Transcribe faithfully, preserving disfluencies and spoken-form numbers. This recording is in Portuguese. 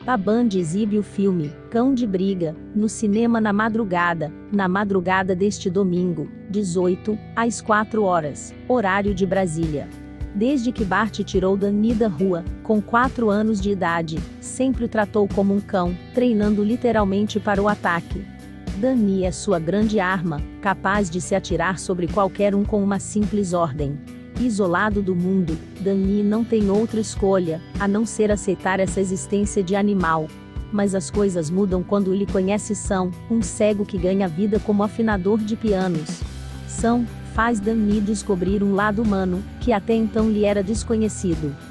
A Band exibe o filme Cão de Briga no cinema na madrugada, na madrugada deste domingo, dezoito, às quatro horas, horário de Brasília. Desde que Bart tirou Dani da rua, com quatro anos de idade, sempre o tratou como um cão, treinando literalmente para o ataque. Dani é sua grande arma, capaz de se atirar sobre qualquer um com uma simples ordem. Isolado do mundo, Dani não tem outra escolha, a não ser aceitar essa existência de animal. Mas as coisas mudam quando ele conhece Sam, um cego que ganha vida como afinador de pianos. Sam faz Dani descobrir um lado humano, que até então lhe era desconhecido.